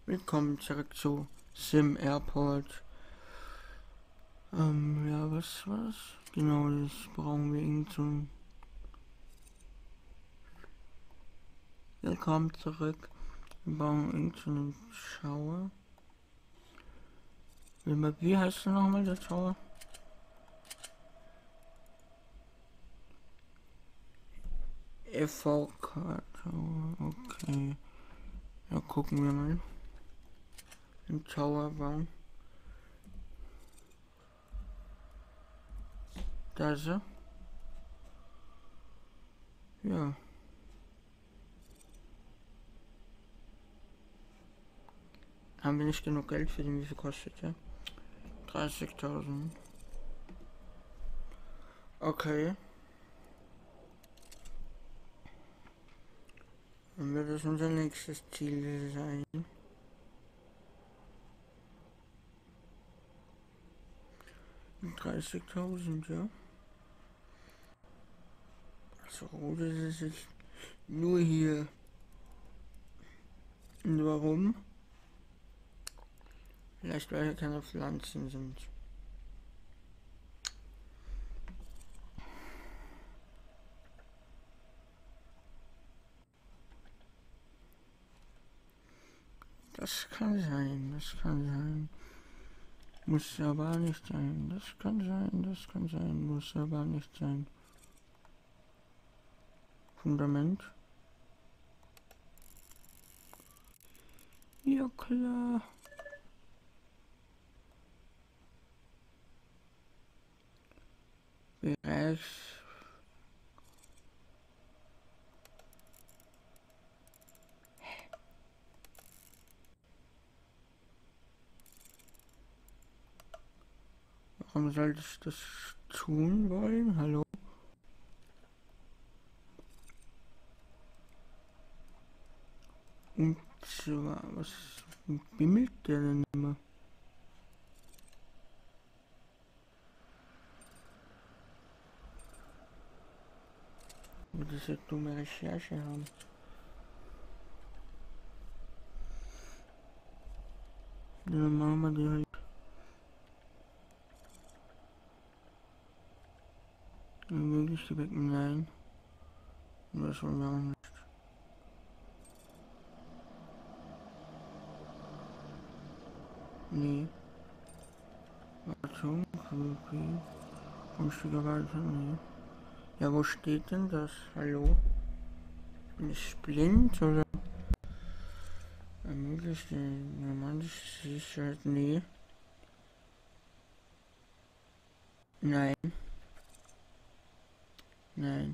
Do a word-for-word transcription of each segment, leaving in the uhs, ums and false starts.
Willkommen zurück zu Sim Airport. Ähm, ja, was war's? Genau, das brauchen wir irgend so ein... Willkommen zurück. Wir brauchen irgend so einen Schauer. Wie heißt der nochmal, der Schauer? F V K Tower, okay. Ja, gucken wir mal. Im Tower bauen. Da ist er. Ja. Haben wir nicht genug Geld für den, wie viel kostet der? dreißigtausend. Okay. Dann wird das unser nächstes Ziel sein. dreißigtausend, ja. So, das ist jetzt nur hier. Und warum? Vielleicht weil hier keine Pflanzen sind. Das kann sein, das kann sein. Muss aber nicht sein. Das kann sein, das kann sein. Muss aber nicht sein. Fundament. Ja klar. Bereich. Warum sollte ich das tun wollen? Hallo? Und zwar, was bimmelt der denn immer? Wird das ja dumme Recherche haben? Dann machen wir die halt. Möglich weg. Nein. Das wollen wir auch nicht. Nee. Wartung, okay. Grundstücke weiter, nee. Ja, wo steht denn das? Hallo? Bin ich blind oder? Ermöglicht die normale Sicherheit? Nee. Nein. Nein.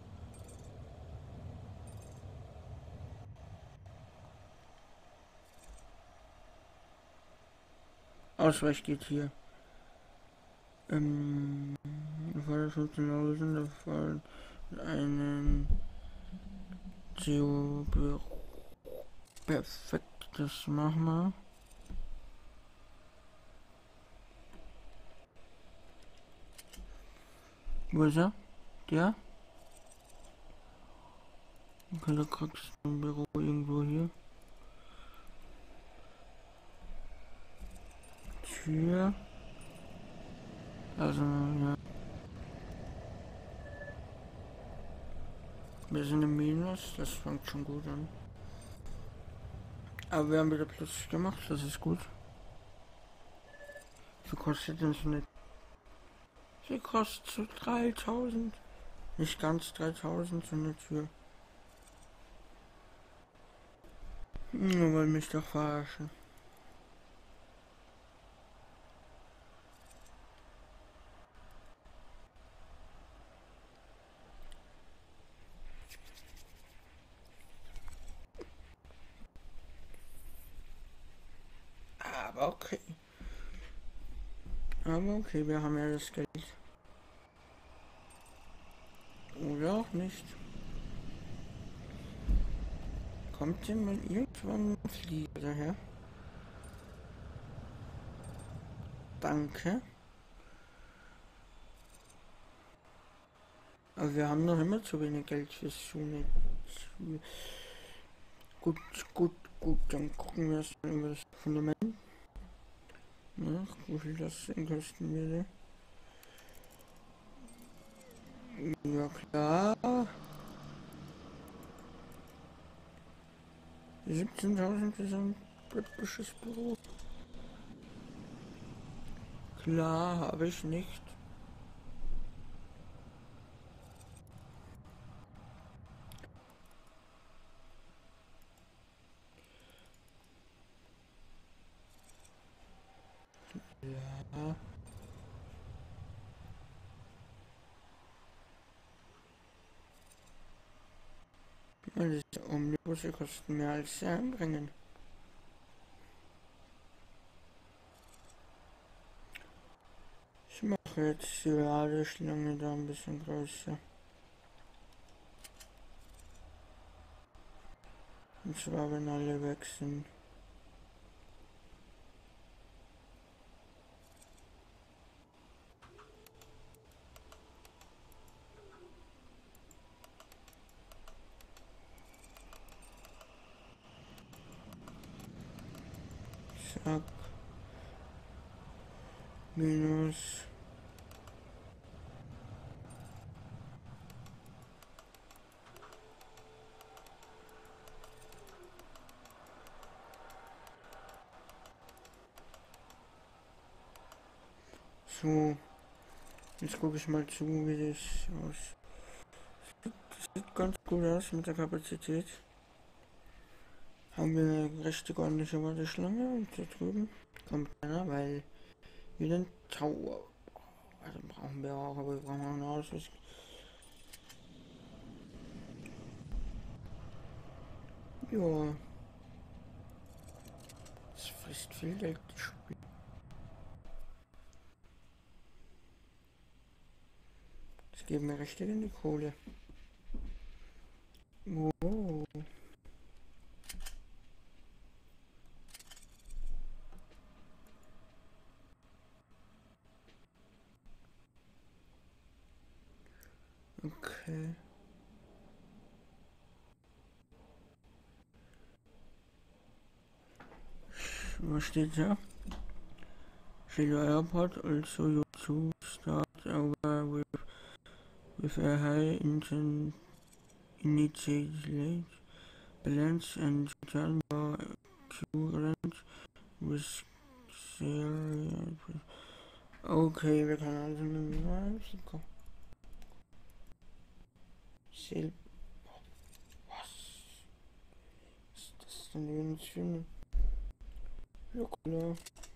Ausweich geht hier. Ähm, Fall fünfzehntausend, der Fall einen Geobüro. Perfekt, das machen wir. Wo ist er? Der? Okay, da kriegst du ein Büro irgendwo hier. Tür. Also, ja. Wir sind im Minus, das fängt schon gut an. Aber wir haben wieder plötzlich gemacht, das ist gut. Wie kostet denn so eine... Sie kostet so dreitausend. Nicht ganz dreitausend, so eine Tür. Nur weil mich doch verarschen. Aber okay. Aber okay, wir haben ja das Geld. Oder auch nicht. Kommt denn mal irgendwann ein Flieger daher? Danke. Aber wir haben noch immer zu wenig Geld fürs Schulnetz. Gut, gut, gut, dann gucken wir erstmal über das Fundament. Ja, wie viel das denn kosten würde. Ja klar. siebzehntausend für so ein britisches Büro. Klar, habe ich nicht. Ja. Weil diese Omnibusse kosten mehr als sie einbringen. Ich mache jetzt die Ladeschlange da ein bisschen größer. Und zwar, wenn alle weg sind. Zack. Minus. So. Jetzt gucke ich mal zu, wie das aus. Das sieht ganz gut aus mit der Kapazität. Haben wir eine richtig ordentliche Warteschlange und da drüben kommt keiner, weil wir den Tower. Also brauchen wir auch, aber wir brauchen auch eine Ausrüstung. Ja. Das frisst viel Geld, das Spiel. Das geht mir richtig in die Kohle. Wow. Okay. Was steht da? Shilo Airport also you to start over with, with a high inten initial balance and return your current with zero. Okay, wir können also eine Risiko. Sil. Was ist das denn jetzt für eine? Ja, klar.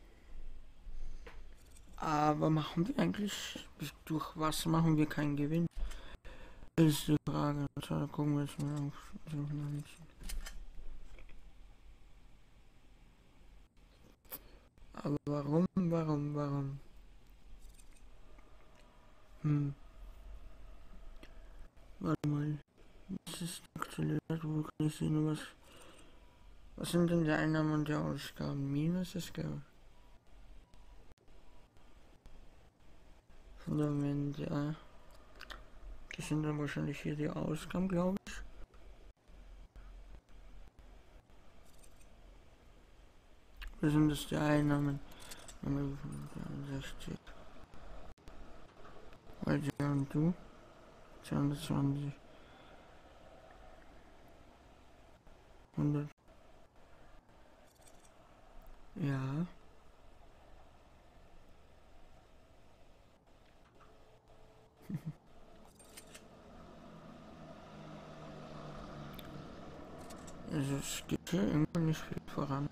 Aber machen wir eigentlich, durch was machen wir keinen Gewinn? Das ist die Frage. Also, da gucken wir jetzt mal auf. Aber warum, warum, warum? Hm. Warte mal. Was ist aktuell? Wo kann ich sehen, was. Was sind denn die Einnahmen und die Ausgaben? Minus ist Geld. Fundament, ja. Das sind dann wahrscheinlich hier die Ausgaben, glaube ich. Oder sind das die Einnahmen? sechzig. Weil die und du? zweihundertzwanzig. hundert. Ja. Also es geht hier irgendwie nicht viel voran.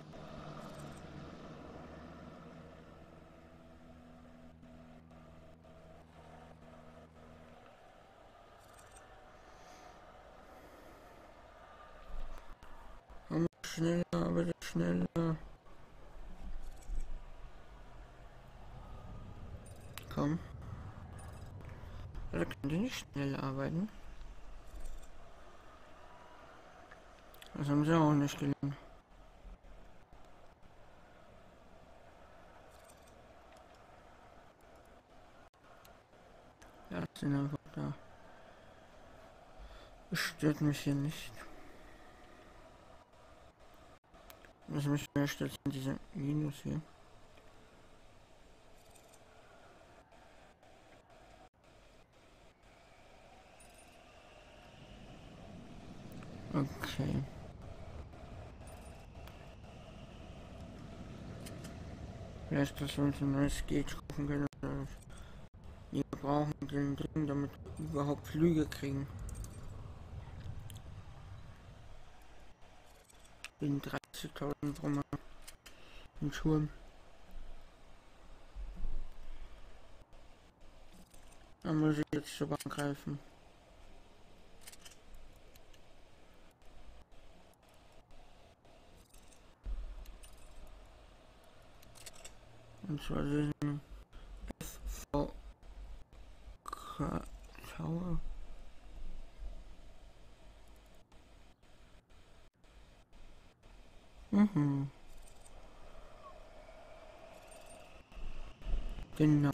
Aber schneller, aber schneller. Komm. Oder können die nicht schnell arbeiten? Das haben sie auch nicht gelernt. Ja, sind einfach da. Das stört mich hier nicht. Was mich mehr stört, sind diese Minus hier. Okay. Vielleicht, dass wir uns ein neues Gate kaufen können. Wir brauchen den Ding, damit wir überhaupt Flüge kriegen. In dreißigtausend pro Mal. In Schuhen. Da muss ich jetzt zur Bank greifen. Und zwar diesen F V K Tower. Mhm. Genau.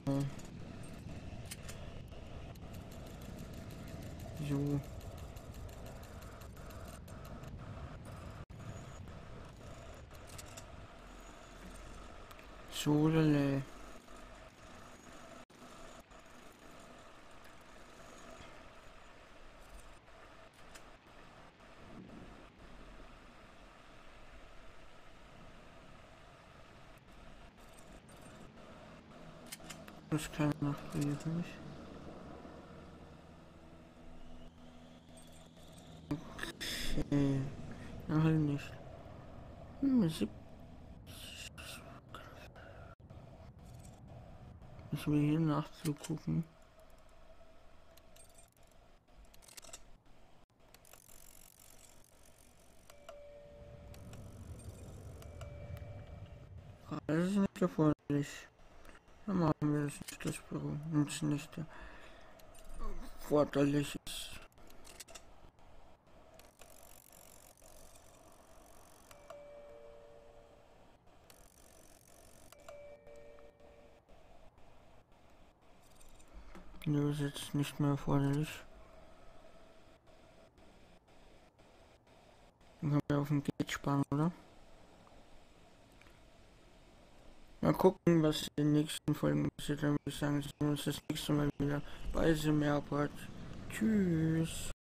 So. So, lele. Das kann noch für mich. Okay. Na halt nicht. Hm, sieb- Müssen wir hier nachzugucken. Das ist nicht erforderlich. Dann machen wir das nicht, das Büro. Und es nicht erforderlich ist. Nö, ist jetzt nicht mehr erforderlich. Dann können wir auf dem Gate sparen, oder? Mal gucken, was in den nächsten Folgen passiert. Dann würde ich sagen, sehen wir uns das nächste Mal wieder bei The Airport. Tschüss.